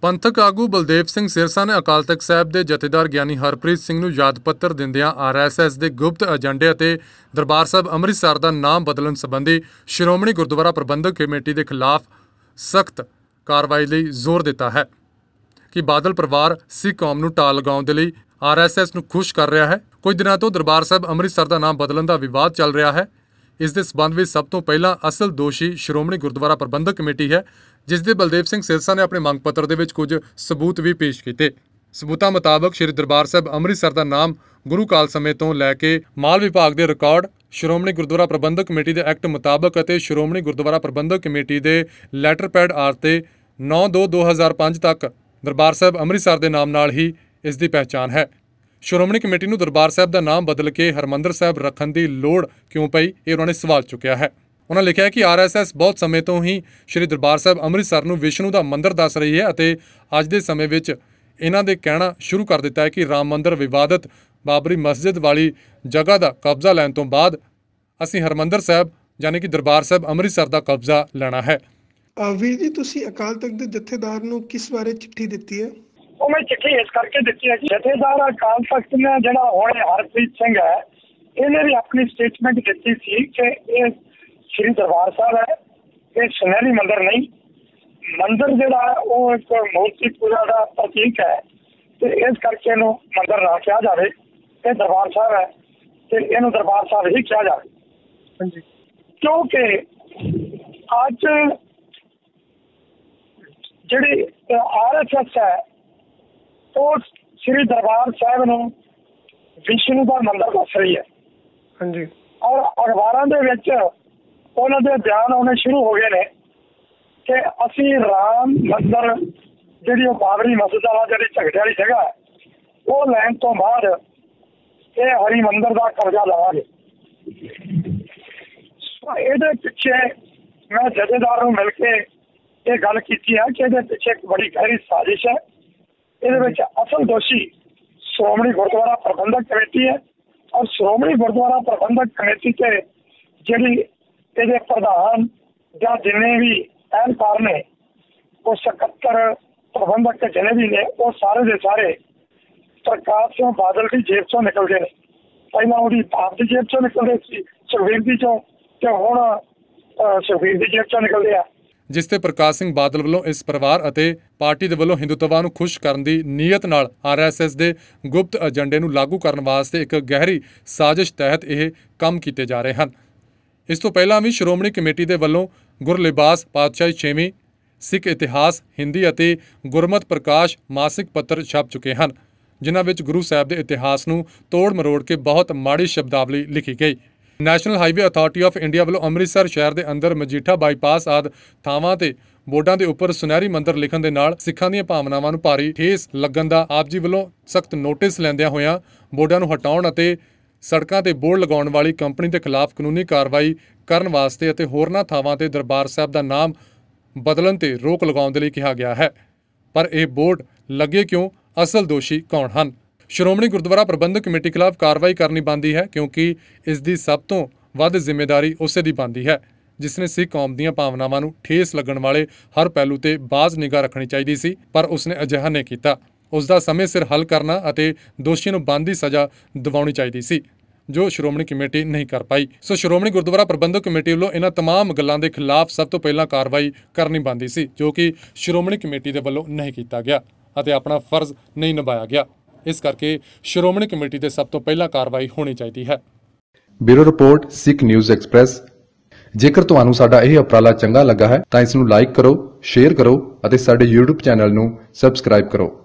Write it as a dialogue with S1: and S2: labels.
S1: ਪੰਥਕ ਆਗੂ ਬਲਦੇਵ ਸਿੰਘ ਸਿਰਸਾ ਨੇ ਅਕਾਲ ਤਖਤ ਸਾਹਿਬ ਦੇ ਜਥੇਦਾਰ ਗਿਆਨੀ ਹਰਪ੍ਰੀਤ ਸਿੰਘ ਨੂੰ ਯਾਦ ਪੱਤਰ ਦਿੰਦਿਆਂ RSS ਦੇ ਗੁਪਤ ਏਜੰਡੇ ਅਤੇ ਦਰਬਾਰ ਸਾਹਿਬ ਅੰਮ੍ਰਿਤਸਰ ਦਾ ਨਾਮ ਬਦਲਣ ਸੰਬੰਧੀ ਸ਼੍ਰੋਮਣੀ ਗੁਰਦੁਆਰਾ ਪ੍ਰਬੰਧਕ ਕਮੇਟੀ ਦੇ ਖਿਲਾਫ ਸਖਤ ਕਾਰਵਾਈ ਲਈ ਜ਼ੋਰ ਦਿੱਤਾ ਹੈ ਕਿ ਬਾਦਲ ਪਰਿਵਾਰ ਸਿੱਖ ਕੌਮ ਨੂੰ ਢਾਲ ਲਗਾਉਣ ਦੇ ਲਈ RSS ਨੂੰ ਖੁਸ਼ ਕਰ ਰਿਹਾ ਹੈ। ਕੁਝ ਦਿਨਾਂ ਤੋਂ ਦਰਬਾਰ ਸਾਹਿਬ ਅੰਮ੍ਰਿਤਸਰ ਦਾ ਨਾਮ ਬਦਲਣ ਦਾ ਵਿਵਾਦ ਚੱਲ ਰਿਹਾ ਹੈ। ਇਸ ਦੇ ਸਬੰਧ ਵਿੱਚ ਸਭ ਤੋਂ ਪਹਿਲਾਂ ਅਸਲ ਦੋਸ਼ੀ ਸ਼੍ਰੋਮਣੀ ਗੁਰਦੁਆਰਾ ਪ੍ਰਬੰਧਕ ਕਮੇਟੀ ਹੈ, ਜਿਸ ਦੇ ਬਲਦੇਵ ਸਿੰਘ ਸਿਰਸਾ ਨੇ ਆਪਣੇ ਮੰਗ ਪੱਤਰ ਦੇ ਵਿੱਚ ਕੁਝ ਸਬੂਤ ਵੀ ਪੇਸ਼ ਕੀਤੇ। ਸਬੂਤਾਂ ਮੁਤਾਬਕ ਸ਼੍ਰੀ ਦਰਬਾਰ ਸਾਹਿਬ ਅੰਮ੍ਰਿਤਸਰ ਦਾ ਨਾਮ ਗੁਰੂ ਕਾਲ ਸਮੇਂ ਤੋਂ ਲੈ ਕੇ ਮਾਲ ਵਿਭਾਗ ਦੇ ਰਿਕਾਰਡ, ਸ਼੍ਰੋਮਣੀ ਗੁਰਦੁਆਰਾ ਪ੍ਰਬੰਧਕ ਕਮੇਟੀ ਦੇ ਐਕਟ ਮੁਤਾਬਕ ਅਤੇ ਸ਼੍ਰੋਮਣੀ ਗੁਰਦੁਆਰਾ ਪ੍ਰਬੰਧਕ ਕਮੇਟੀ ਦੇ ਲੈਟਰ ਪੈਡ ਆਰ ਤੇ 9/2/2005 ਤੱਕ ਦਰਬਾਰ ਸਾਹਿਬ ਅੰਮ੍ਰਿਤਸਰ ਦੇ ਨਾਮ ਨਾਲ ਹੀ ਇਸ ਦੀ ਪਹਿਚਾਣ ਹੈ। ਸ਼੍ਰੋਮਣੀ ਕਮੇਟੀ ਨੂੰ ਦਰਬਾਰ ਸਾਹਿਬ ਦਾ ਨਾਮ ਬਦਲ ਕੇ ਹਰਮੰਦਰ ਸਾਹਿਬ ਰੱਖਣ ਦੀ ਲੋੜ ਕਿਉਂ ਪਈ, ਇਹ ਉਹਨਾਂ ਨੇ ਸਵਾਲ ਚੁੱਕਿਆ ਹੈ। ਉਹਨਾਂ ਲਿਖਿਆ ਕਿ RSS ਬਹੁਤ ਸਮੇਂ ਤੋਂ ਹੀ ਸ਼੍ਰੀ ਦਰਬਾਰ ਸਾਹਿਬ ਅੰਮ੍ਰਿਤਸਰ ਨੂੰ ਵਿਸ਼ਨੂੰ ਦਾ ਮੰਦਿਰ ਦੱਸ ਰਹੀ ਹੈ ਅਤੇ ਅੱਜ ਦੇ ਸਮੇਂ ਵਿੱਚ ਇਹਨਾਂ ਦੇ ਕਹਿਣਾ ਸ਼ੁਰੂ ਕਰ ਦਿੱਤਾ ਹੈ ਕਿ ਰਾਮ ਮੰਦਿਰ ਵਿਵਾਦਤ ਬਾਬਰੀ ਮਸਜਿਦ ਵਾਲੀ ਜਗ੍ਹਾ ਦਾ ਕਬਜ਼ਾ ਲੈਣ ਤੋਂ ਬਾਅਦ ਅਸੀਂ ਹਰਮੰਦਰ ਸਾਹਿਬ ਯਾਨੀ ਕਿ ਦਰਬਾਰ ਸਾਹਿਬ ਅੰਮ੍ਰਿਤਸਰ ਦਾ ਕਬਜ਼ਾ ਲੈਣਾ ਹੈ।
S2: ਵੀਰ ਜੀ, ਤੁਸੀਂ ਅਕਾਲ ਤਖਤ ਦੇ ਜਥੇਦਾਰ ਨੂੰ ਕਿਸ ਬਾਰੇ ਚਿੱਠੀ ਦਿੱਤੀ ਹੈ?
S3: ਉਹ ਮੈਂ ਚਿੱਠੀ ਇਸ ਕਰਕੇ ਦਿੱਤੀ ਹੈ ਕਿ ਜਥੇਦਾਰ ਅਕਾਲ ਤਖਤ ਨੇ ਜਿਹੜਾ ਹੁਣ ਹਰਪ੍ਰੀਤ ਸਿੰਘ ਹੈ, ਇਹਨੇ ਵੀ ਆਪਣੀ ਸਟੇਟਮੈਂਟ ਦਿੱਤੀ ਸੀ ਕਿ ਇਹ ਸ਼੍ਰੀ ਦਰਬਾਰ ਸਾਹਿਬ ਹੈ, ਇਹ ਸੁਨਹਿਰੀ ਮੰਦਿਰ ਨਹੀਂ। ਮੰਦਿਰ ਜਿਹੜਾ ਉਹ ਇੱਕ ਮੂਰਤੀ ਪੂਜਾ ਦਾ ਪ੍ਰਤੀਕ ਹੈ ਤੇ ਇਸ ਕਰਕੇ ਇਹਨੂੰ ਮੰਦਿਰ ਨਾ ਕਿਹਾ ਜਾਵੇ। ਇਹ ਦਰਬਾਰ ਸਾਹਿਬ ਹੈ ਤੇ ਇਹਨੂੰ ਦਰਬਾਰ ਸਾਹਿਬ ਹੀ ਕਿਹਾ ਜਾਵੇ। ਹਾਂਜੀ, ਕਿਉਂਕਿ ਅੱਜ ਜਿਹੜੀ RSS ਹੈ ਉਹ ਸ਼੍ਰੀ ਦਰਬਾਰ ਸਾਹਿਬ ਨੂੰ ਵਿਸ਼ਨੂੰ ਦਾ ਮੰਦਿਰ ਦੱਸ ਰਹੀ ਹੈ। ਹਾਂਜੀ, ਔਰ ਅਖਬਾਰਾਂ ਦੇ ਵਿੱਚ ਉਹਨਾਂ ਦੇ ਬਿਆਨ ਆਉਣੇ ਸ਼ੁਰੂ ਹੋ ਗਏ ਨੇ ਕਿ ਅਸੀਂ ਰਾਮ ਮੰਦਿਰ ਜਿਹੜੀ ਉਹ ਬਾਬਰੀ ਮਸਜਿਦ ਵਾਲਾ ਜਿਹੜੀ ਝਗੜੇ ਵਾਲੀ ਜਗ੍ਹਾ ਹੈ ਉਹ ਲੈਣ ਤੋਂ ਬਾਅਦ ਇਹ ਹਰੀ ਮੰਦਿਰ ਦਾ ਕਬਜ਼ਾ ਲਵਾਂਗੇ। ਇਹਦੇ ਪਿੱਛੇ ਮੈਂ ਜਥੇਦਾਰ ਨੂੰ ਮਿਲ ਕੇ ਇਹ ਗੱਲ ਕੀਤੀ ਹੈ ਕਿ ਇਹਦੇ ਪਿੱਛੇ ਇੱਕ ਬੜੀ ਗਹਿਰੀ ਸਾਜ਼ਿਸ਼ ਹੈ। ਇਹਦੇ ਵਿੱਚ ਅਸਲ ਦੋਸ਼ੀ ਸ਼੍ਰੋਮਣੀ ਗੁਰਦੁਆਰਾ ਪ੍ਰਬੰਧਕ ਕਮੇਟੀ ਹੈ ਔਰ ਸ਼੍ਰੋਮਣੀ ਗੁਰਦੁਆਰਾ ਪ੍ਰਬੰਧਕ ਕਮੇਟੀ ਤੇ ਜਿਹੜੀ ਇਹਦੇ ਪ੍ਰਧਾਨ ਜਾਂ ਜਿੰਨੇ ਵੀ ਅਹਿਲਕਾਰ ਨੇ, ਉਹ ਸਕੱਤਰ ਪ੍ਰਬੰਧਕ ਜਿੰਨੇ ਵੀ ਨੇ, ਉਹ ਸਾਰੇ ਦੇ ਸਾਰੇ ਪ੍ਰਕਾਸ਼ ਸਿੰਘ ਬਾਦਲ ਦੀ ਜੇਬ ਚੋਂ ਨਿਕਲਦੇ ਨੇ। ਪਹਿਲਾਂ ਉਹਦੀ ਬਾਪ ਦੀ ਜੇਬ ਚੋਂ ਨਿਕਲਦੇ ਸੀ, ਸੁਖਬੀਰ ਦੀ ਚੋਂ, ਤੇ ਹੁਣ ਸੁਖਬੀਰ ਦੀ ਜੇਬ ਚੋਂ ਨਿਕਲਦੇ ਆ।
S1: ਜਿਸ ਤੇ ਪ੍ਰਕਾਸ਼ ਸਿੰਘ ਬਾਦਲ ਵੱਲੋਂ ਇਸ ਪਰਿਵਾਰ ਅਤੇ ਪਾਰਟੀ ਦੇ ਵੱਲੋਂ ਹਿੰਦੂਤਵਾ ਨੂੰ ਖੁਸ਼ ਕਰਨ ਦੀ ਨੀਅਤ ਨਾਲ RSS ਦੇ ਗੁਪਤ ਏਜੰਡੇ ਨੂੰ ਲਾਗੂ ਕਰਨ ਵਾਸਤੇ ਇੱਕ ਗਹਿਰੀ ਸਾਜ਼ਿਸ਼ ਤਹਿਤ ਇਹ ਕੰਮ ਕੀਤੇ ਜਾ ਰਹੇ ਹਨ। ਇਸ ਤੋਂ ਪਹਿਲਾਂ ਵੀ ਸ਼੍ਰੋਮਣੀ ਕਮੇਟੀ ਦੇ ਵੱਲੋਂ ਗੁਰਲਿਬਾਸ ਪਾਤਸ਼ਾਹੀ 6ਵੀਂ, ਸਿੱਖ ਇਤਿਹਾਸ, ਹਿੰਦੀ ਅਤੇ ਗੁਰਮਤਿ ਪ੍ਰਕਾਸ਼ ਮਾਸਿਕ ਪੱਤਰ ਛਪ ਚੁੱਕੇ ਹਨ, ਜਿਨ੍ਹਾਂ ਵਿੱਚ ਗੁਰੂ ਸਾਹਿਬ ਦੇ ਇਤਿਹਾਸ ਨੂੰ ਤੋੜ ਮਰੋੜ ਕੇ ਬਹੁਤ ਮਾੜੀ ਸ਼ਬਦਾਵਲੀ ਲਿਖੀ ਗਈ। National Highway Authority of India ਵੱਲੋਂ ਅੰਮ੍ਰਿਤਸਰ ਸ਼ਹਿਰ ਦੇ ਅੰਦਰ ਮਜੀਠਾ ਬਾਈਪਾਸ ਆਦਿ ਥਾਵਾਂ ਤੇ ਬੋਰਡਾਂ ਦੇ ਉੱਪਰ ਸੁਨਹਿਰੀ ਮੰਦਿਰ ਲਿਖਣ ਦੇ ਨਾਲ ਸਿੱਖਾਂ ਦੀਆਂ ਭਾਵਨਾਵਾਂ ਨੂੰ ਭਾਰੀ ਠੇਸ ਲੱਗਣ ਦਾ ਆਪ ਜੀ ਵੱਲੋਂ ਸਖਤ ਨੋਟਿਸ ਲੈਂਦਿਆਂ ਹੋਇਆਂ ਬੋਰਡਾਂ ਨੂੰ ਹਟਾਉਣ ਅਤੇ ਸੜਕਾਂ ਤੇ ਬੋਰਡ ਲਗਾਉਣ ਵਾਲੀ ਕੰਪਨੀ ਦੇ ਖਿਲਾਫ ਕਾਨੂੰਨੀ ਕਾਰਵਾਈ ਕਰਨ ਵਾਸਤੇ ਅਤੇ ਹੋਰਨਾਂ ਥਾਵਾਂ ਤੇ ਦਰਬਾਰ ਸਾਹਿਬ ਦਾ ਨਾਮ ਬਦਲਣ ਤੇ ਰੋਕ ਲਗਾਉਣ ਦੇ ਲਈ ਕਿਹਾ ਗਿਆ ਹੈ। ਪਰ ਇਹ ਬੋਰਡ ਲੱਗੇ ਕਿਉਂ? ਅਸਲ ਦੋਸ਼ੀ ਕੌਣ ਹਨ? ਸ਼੍ਰੋਮਣੀ ਗੁਰਦੁਆਰਾ ਪ੍ਰਬੰਧਕ ਕਮੇਟੀ ਖਿਲਾਫ ਕਾਰਵਾਈ ਕਰਨੀ ਬਣਦੀ ਹੈ, ਕਿਉਂਕਿ ਇਸ ਦੀ ਸਭ ਤੋਂ ਵੱਧ ਜ਼ਿੰਮੇਵਾਰੀ ਉਸੇ ਦੀ ਬਣਦੀ ਹੈ ਜਿਸ ਨੇ ਸਿੱਖ ਕੌਮ ਦੀਆਂ ਭਾਵਨਾਵਾਂ ਨੂੰ ਠੇਸ ਲੱਗਣ ਵਾਲੇ ਹਰ ਪਹਿਲੂ ਤੇ ਬਾਜ਼ ਨਿਗਾਹ ਰੱਖਣੀ ਚਾਹੀਦੀ ਸੀ, ਪਰ ਉਸਨੇ ਅਜਿਹਾ ਨਹੀਂ ਕੀਤਾ। ਉਸ ਦਾ ਸਮੇਂ ਸਿਰ ਹੱਲ ਕਰਨਾ ਅਤੇ ਦੋਸ਼ੀਆਂ ਨੂੰ ਬਣਦੀ ਸਜ਼ਾ ਦਿਵਾਉਣੀ ਚਾਹੀਦੀ ਸੀ, ਜੋ ਸ਼੍ਰੋਮਣੀ ਕਮੇਟੀ ਨਹੀਂ ਕਰ ਪਾਈ। ਸੋ ਸ਼੍ਰੋਮਣੀ ਗੁਰਦੁਆਰਾ ਪ੍ਰਬੰਧਕ ਕਮੇਟੀ ਵੱਲੋਂ ਇਹਨਾਂ तमाम ਗੱਲਾਂ ਦੇ ਖਿਲਾਫ ਸਭ ਤੋਂ ਪਹਿਲਾਂ ਕਾਰਵਾਈ ਕਰਨੀ ਬਣਦੀ ਸੀ, ਜੋ ਕਿ ਸ਼੍ਰੋਮਣੀ ਕਮੇਟੀ ਦੇ ਵੱਲੋਂ ਨਹੀਂ ਕੀਤਾ ਗਿਆ ਅਤੇ ਆਪਣਾ ਫਰਜ਼ ਨਹੀਂ ਨਿਭਾਇਆ ਗਿਆ। ਇਸ ਕਰਕੇ ਸ਼੍ਰੋਮਣੀ ਕਮੇਟੀ ਤੇ ਸਭ ਤੋਂ ਪਹਿਲਾਂ ਕਾਰਵਾਈ ਹੋਣੀ ਚਾਹੀਦੀ ਹੈ।
S4: Bureau report, Sikh News Express. ਜੇਕਰ ਤੁਹਾਨੂੰ ਸਾਡਾ ਇਹ ਉਪਰਾਲਾ ਚੰਗਾ ਲੱਗਾ ਹੈ ਤਾਂ ਇਸ ਨੂੰ ਲਾਈਕ ਕਰੋ, ਸ਼ੇਅਰ ਕਰੋ ਅਤੇ ਸਾਡੇ YouTube ਚੈਨਲ ਨੂੰ ਸਬਸਕ੍ਰਾਈਬ ਕਰੋ।